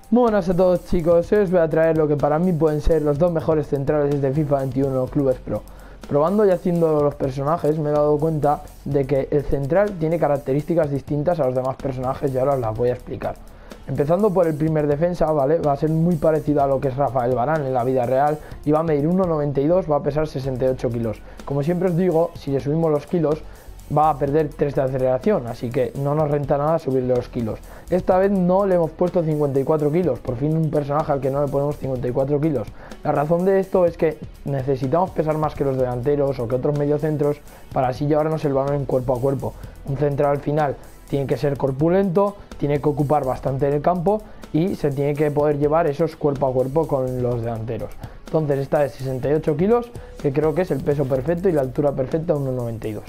Muy buenas a todos, chicos. Hoy os voy a traer lo que para mí pueden ser los dos mejores centrales de FIFA 21 Clubes Pro. Probando y haciendo los personajes me he dado cuenta de que el central tiene características distintas a los demás personajes y ahora os las voy a explicar. Empezando por el primer defensa, ¿vale? Va a ser muy parecido a lo que es Raphael Varane en la vida real y va a medir 1,92, va a pesar 68 kilos. Como siempre os digo, si le subimos los kilos va a perder 3 de aceleración, así que no nos renta nada subirle los kilos. Esta vez no le hemos puesto 54 kilos, por fin un personaje al que no le ponemos 54 kilos. La razón de esto es que necesitamos pesar más que los delanteros o que otros mediocentros para así llevarnos el balón en cuerpo a cuerpo. Un central al final tiene que ser corpulento, tiene que ocupar bastante en el campo y se tiene que poder llevar esos cuerpo a cuerpo con los delanteros. Entonces esta es 68 kilos, que creo que es el peso perfecto y la altura perfecta, 1,92.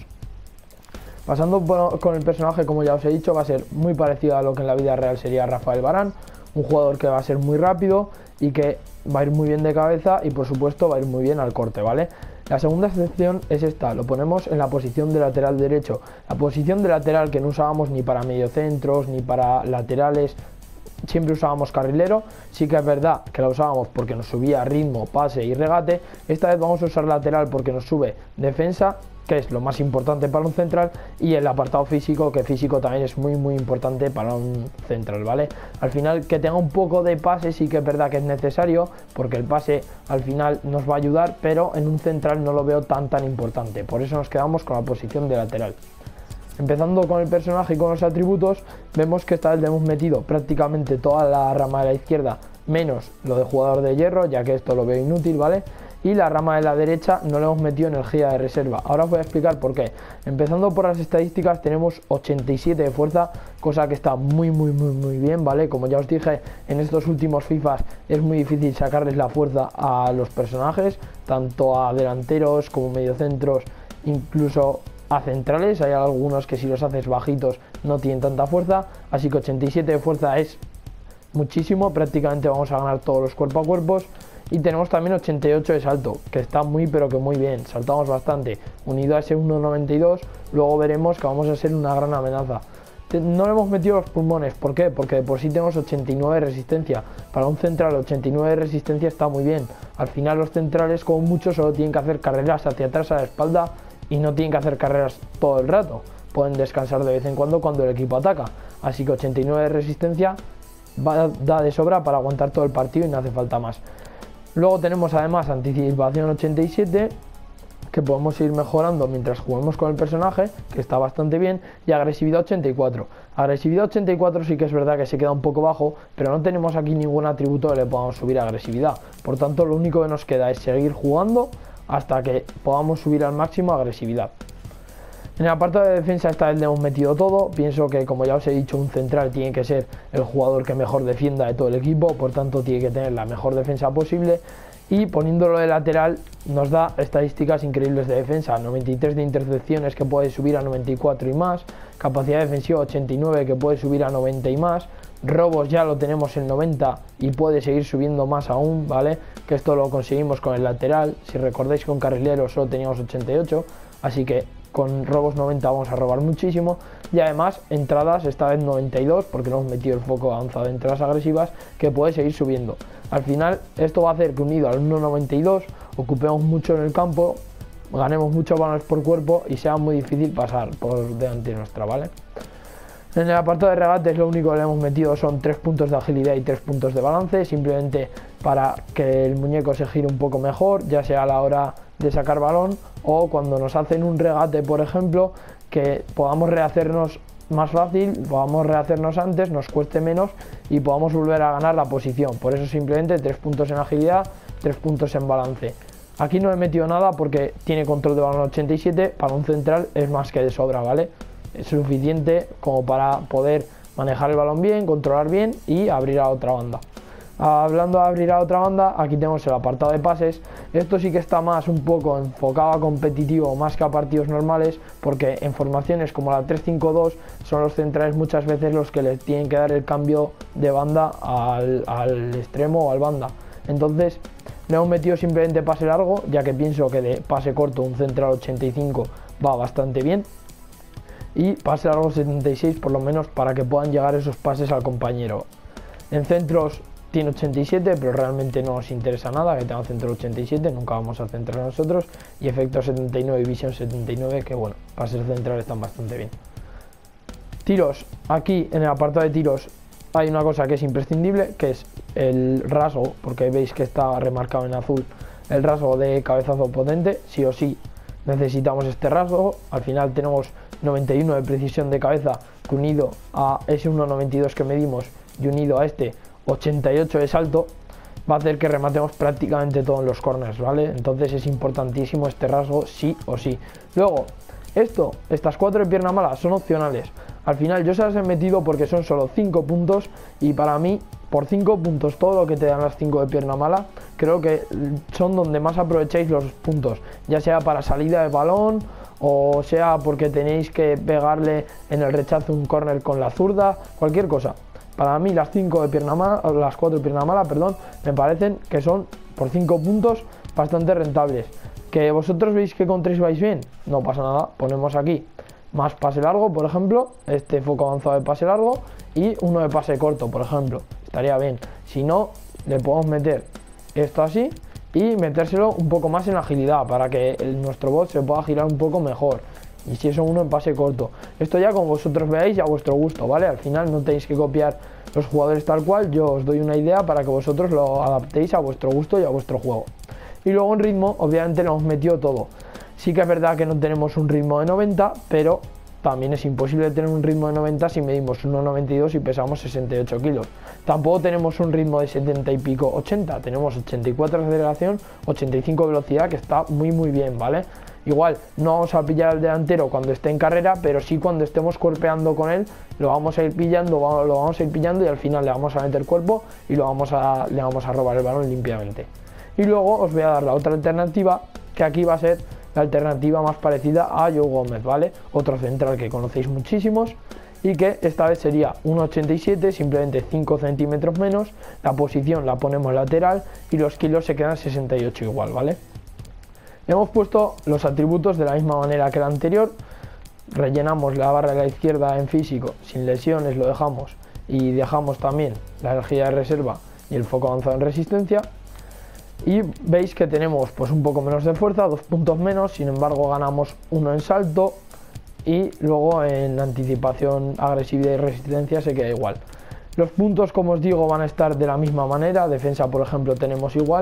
Pasando con el personaje, como ya os he dicho, va a ser muy parecido a lo que en la vida real sería Raphael Varane, un jugador que va a ser muy rápido y que va a ir muy bien de cabeza y por supuesto va a ir muy bien al corte, ¿vale? La segunda sección es esta, lo ponemos en la posición de lateral derecho, la posición de lateral que no usábamos ni para mediocentros ni para laterales. Siempre usábamos carrilero, sí que es verdad que la usábamos porque nos subía ritmo, pase y regate. Esta vez vamos a usar lateral porque nos sube defensa, que es lo más importante para un central, y el apartado físico, que físico también es muy importante para un central, ¿vale? Al final que tenga un poco de pase sí que es verdad que es necesario, porque el pase al final nos va a ayudar, pero en un central no lo veo tan importante, por eso nos quedamos con la posición de lateral. Empezando con el personaje y con los atributos, vemos que esta vez le hemos metido prácticamente toda la rama de la izquierda, menos lo de jugador de hierro, ya que esto lo veo inútil, ¿vale? Y la rama de la derecha no le hemos metido energía de reserva. Ahora os voy a explicar por qué. Empezando por las estadísticas, tenemos 87 de fuerza, cosa que está muy bien, ¿vale? Como ya os dije, en estos últimos FIFAs es muy difícil sacarles la fuerza a los personajes, tanto a delanteros como mediocentros, incluso a centrales. Hay algunos que si los haces bajitos no tienen tanta fuerza, así que 87 de fuerza es muchísimo, prácticamente vamos a ganar todos los cuerpo a cuerpos. Y tenemos también 88 de salto, que está muy bien, saltamos bastante, unido a ese 1,92, luego veremos que vamos a ser una gran amenaza. No le hemos metido los pulmones, ¿por qué? Porque de por sí tenemos 89 de resistencia. Para un central 89 de resistencia está muy bien. Al final los centrales como mucho solo tienen que hacer carreras hacia atrás a la espalda y no tienen que hacer carreras todo el rato. Pueden descansar de vez en cuando el equipo ataca. Así que 89 de resistencia da de sobra para aguantar todo el partido y no hace falta más. Luego tenemos además anticipación 87, que podemos ir mejorando mientras juguemos con el personaje, que está bastante bien, y agresividad 84. Agresividad 84 sí que es verdad que se queda un poco bajo, pero no tenemos aquí ningún atributo que le podamos subir a agresividad. Por tanto, lo único que nos queda es seguir jugando hasta que podamos subir al máximo agresividad. En el apartado de defensa esta vez le hemos metido todo. Pienso que, como ya os he dicho, un central tiene que ser el jugador que mejor defienda de todo el equipo, por tanto tiene que tener la mejor defensa posible, y poniéndolo de lateral nos da estadísticas increíbles de defensa, 93 de intercepciones, que puede subir a 94 y más, capacidad defensiva 89, que puede subir a 90 y más, robos ya lo tenemos en 90 y puede seguir subiendo más aún, ¿vale? Que esto lo conseguimos con el lateral. Si recordáis, con carrilero solo teníamos 88, así que con robos 90 vamos a robar muchísimo. Y además entradas esta vez 92, porque no hemos metido el foco avanzado de entradas agresivas, que puede seguir subiendo. Al final esto va a hacer que, unido al 1,92, ocupemos mucho en el campo, ganemos muchos balones por cuerpo y sea muy difícil pasar por delante nuestra, ¿vale? En el apartado de regates lo único que le hemos metido son 3 puntos de agilidad y 3 puntos de balance, simplemente para que el muñeco se gire un poco mejor, ya sea a la hora de sacar balón o cuando nos hacen un regate, por ejemplo, que podamos rehacernos más fácil, podamos rehacernos antes, nos cueste menos y podamos volver a ganar la posición. Por eso simplemente 3 puntos en agilidad, 3 puntos en balance. Aquí no he metido nada porque tiene control de balón 87, para un central es más que de sobra, ¿vale? Es suficiente como para poder manejar el balón bien, controlar bien y abrir a otra banda. Hablando de abrir a otra banda, aquí tenemos el apartado de pases. Esto sí que está más un poco enfocado a competitivo más que a partidos normales, porque en formaciones como la 3-5-2 son los centrales muchas veces los que les tienen que dar el cambio de banda al extremo o al banda. Entonces le hemos metido simplemente pase largo, ya que pienso que de pase corto un central 85 va bastante bien, y pase largo 76 por lo menos, para que puedan llegar esos pases al compañero. En centros tiene 87, pero realmente no nos interesa nada que tenga centro 87, nunca vamos a centrar nosotros. Y efecto 79 y visión 79, que bueno, para ser central están bastante bien. Tiros, aquí en el apartado de tiros hay una cosa que es imprescindible, que es el rasgo, porque veis que está remarcado en azul el rasgo de cabezazo potente. Sí o sí necesitamos este rasgo. Al final tenemos 91 de precisión de cabeza, que unido a ese 1,92 que medimos y unido a este 88 de salto, va a hacer que rematemos prácticamente todos los corners, ¿vale? Entonces es importantísimo este rasgo sí o sí. Luego, estas 4 de pierna mala son opcionales. Al final yo se las he metido porque son solo 5 puntos y para mí, por 5 puntos, todo lo que te dan las 5 de pierna mala, creo que son donde más aprovecháis los puntos, ya sea para salida de balón o sea porque tenéis que pegarle en el rechazo un córner con la zurda, cualquier cosa. Para mí las 5 de pierna mala, las 4 de pierna mala, perdón, me parecen que son por 5 puntos bastante rentables. ¿Que vosotros veis que con 3 vais bien? No pasa nada, ponemos aquí más pase largo, por ejemplo, este foco avanzado de pase largo y uno de pase corto, por ejemplo, estaría bien. Si no, le podemos meter esto así y metérselo un poco más en agilidad para que nuestro bot se pueda girar un poco mejor. Y si eso, uno en pase corto. Esto ya como vosotros veáis y a vuestro gusto, ¿vale? Al final no tenéis que copiar los jugadores tal cual, yo os doy una idea para que vosotros lo adaptéis a vuestro gusto y a vuestro juego. Y luego en ritmo, obviamente le hemos metido todo. Sí que es verdad que no tenemos un ritmo de 90, pero también es imposible tener un ritmo de 90 si medimos 1,92 y pesamos 68 kilos. Tampoco tenemos un ritmo de 70 y pico, 80. Tenemos 84 de aceleración, 85 de velocidad, que está muy bien, ¿vale? Igual no vamos a pillar al delantero cuando esté en carrera, pero sí cuando estemos cuerpeando con él lo vamos a ir pillando, y al final le vamos a meter cuerpo y le vamos a robar el balón limpiamente. Y luego os voy a dar la otra alternativa, que aquí va a ser la alternativa más parecida a Joe Gómez, ¿vale? Otro central que conocéis muchísimos y que esta vez sería 1,87, simplemente 5 centímetros menos. La posición la ponemos lateral y los kilos se quedan 68 igual, ¿vale? Hemos puesto los atributos de la misma manera que la anterior. Rellenamos la barra de la izquierda en físico, sin lesiones lo dejamos, y dejamos también la energía de reserva y el foco avanzado en resistencia. Y veis que tenemos pues un poco menos de fuerza, 2 puntos menos, sin embargo ganamos 1 en salto y luego en anticipación, agresividad y resistencia se queda igual. Los puntos, como os digo, van a estar de la misma manera. Defensa, por ejemplo, tenemos igual.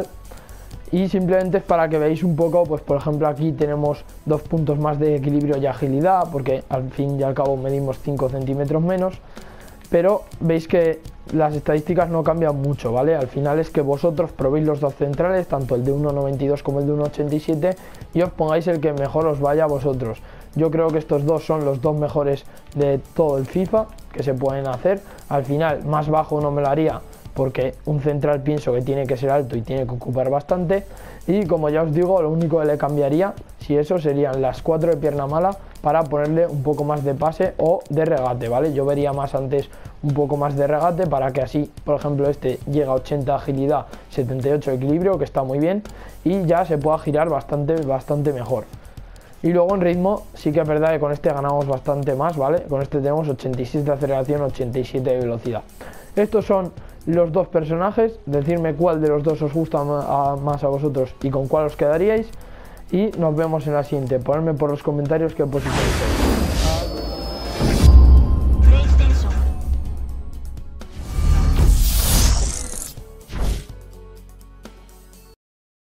Y simplemente es para que veáis un poco, pues por ejemplo aquí tenemos 2 puntos más de equilibrio y agilidad, porque al fin y al cabo medimos 5 centímetros menos, pero veis que las estadísticas no cambian mucho, ¿vale? Al final es que vosotros probéis los dos centrales, tanto el de 1,92 como el de 1,87, y os pongáis el que mejor os vaya a vosotros. Yo creo que estos dos son los dos mejores de todo el FIFA que se pueden hacer. Al final más bajo no me lo haría, porque un central pienso que tiene que ser alto y tiene que ocupar bastante. Y como ya os digo, lo único que le cambiaría, si eso, serían las 4 de pierna mala para ponerle un poco más de pase o de regate, ¿vale? Yo vería más antes un poco más de regate para que así, por ejemplo, este llega a 80 agilidad, 78 equilibrio, que está muy bien, y ya se pueda girar bastante mejor. Y luego en ritmo sí que es verdad que con este ganamos bastante más, ¿vale? Con este tenemos 86 de aceleración, 87 de velocidad. Estos son los dos personajes, decidme cuál de los dos os gusta más a vosotros y con cuál os quedaríais. Y nos vemos en la siguiente. Ponedme por los comentarios qué posición estáis.